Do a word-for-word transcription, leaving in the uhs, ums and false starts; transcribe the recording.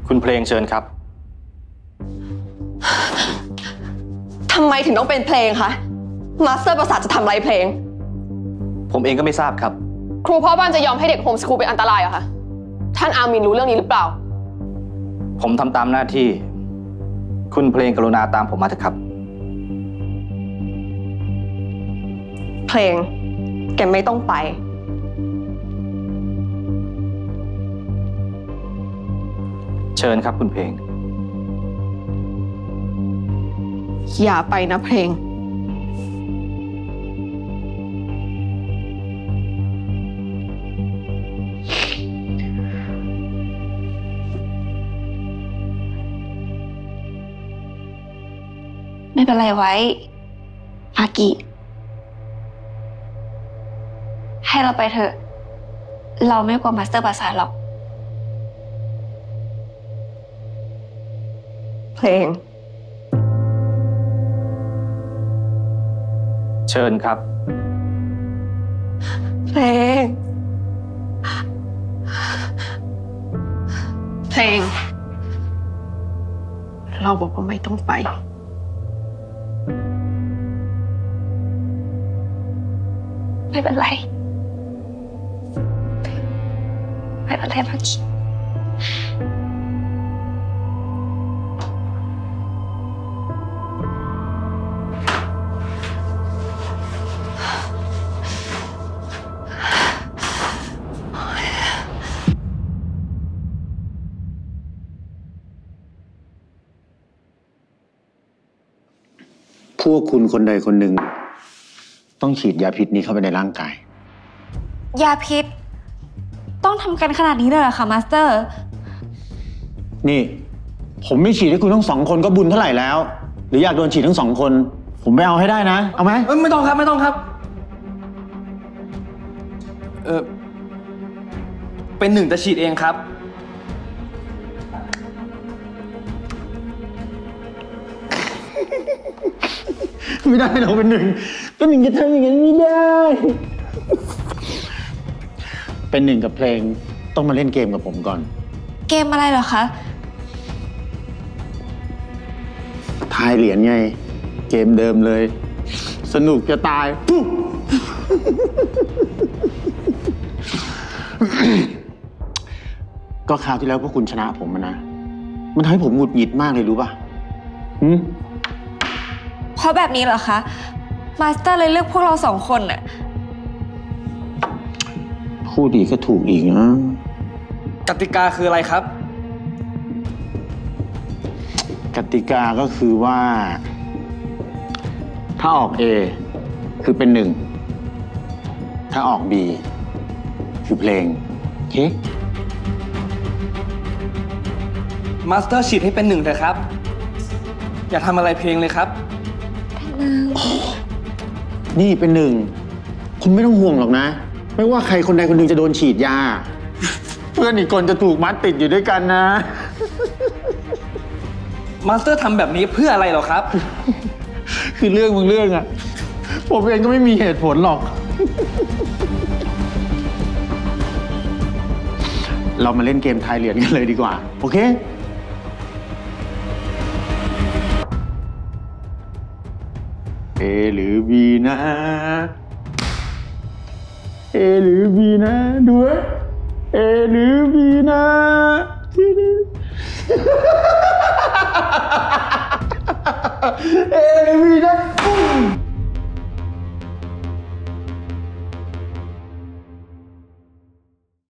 คุณเพลงเชิญครับทำไมถึงต้องเป็นเพลงคะมาสเตอร์ประสาทจะทำอะไรเพลงผมเองก็ไม่ทราบครับครูพ่อบ้านจะยอมให้เด็กโฮมสคูลเป็นอันตรายเหรอคะท่านอามินรู้เรื่องนี้หรือเปล่าผมทำตามหน้าที่คุณเพลงกรุณาตามผมมาเถอะครับเพลงแกไม่ต้องไปเชิญครับคุณเพลงอย่าไปนะเพลงไม่เป็นไรไว้อากิให้เราไปเถอะเราไม่กลัวมาสเตอร์ประสาทหรอกเพลงเชิญครับเพลงเพลงเราบอกว่าไม่ต้องไปไม่เป็นไรไม่เป็นไรพักกี้พวกคุณคนใดคนหนึ่งต้องฉีดยาพิษนี้เข้าไปในร่างกายยาพิษต้องทำกันขนาดนี้เลยเหรอคะมาสเตอร์นี่ผมไม่ฉีดให้คุณทั้งสองคนก็บุญเท่าไหร่แล้วหรืออยากโดนฉีดทั้งสองคนผมไปเอาให้ได้นะเอาไหมไม่ต้องครับไม่ต้องครับเออเป็นหนึ่งจะฉีดเองครับไม่ได้เราเป็นหนึ่งเป็นหนึ่งจะทำอย่างนั้นไม่ได้เป็นหนึ่งกับเพลงต้องมาเล่นเกมกับผมก่อนเกมอะไรเหรอคะทายเหรียญไงเกมเดิมเลยสนุกจะตายก็คราวที่แล้วพวกคุณชนะผมนะมันทำให้ผมหงุดหงิดมากเลยรู้ป่ะหืมเพราะแบบนี้เหรอคะมาสเตอร์เลยเลือกพวกเราสองคนน่ะพูดอีกก็ถูกอีกนะกติกาคืออะไรครับกติกาก็คือว่าถ้าออก A คือเป็นหนึ่งถ้าออก B คือเพลงโอเคมาสเตอร์ฉีดให้เป็นหนึ่งเถอะครับอย่าทำอะไรเพลงเลยครับนี่เป็นหนึ่งคุณไม่ต้องห่วงหรอกนะไม่ว่าใครคนใดคนหนึ่งจะโดนฉีดยาเพื่อนอีกคนจะถูกมัดติดอยู่ด้วยกันนะมาสเตอร์ทำแบบนี้เพื่ออะไรหรอครับคือเรื่องบางเรื่องอะผมเองก็ไม่มีเหตุผลหรอกเรามาเล่นเกมทายเหรียญกันเลยดีกว่าโอเคเอหรือ B นะ เอหรือ B นะดูเอหรือ B นะเอหรือ B นะ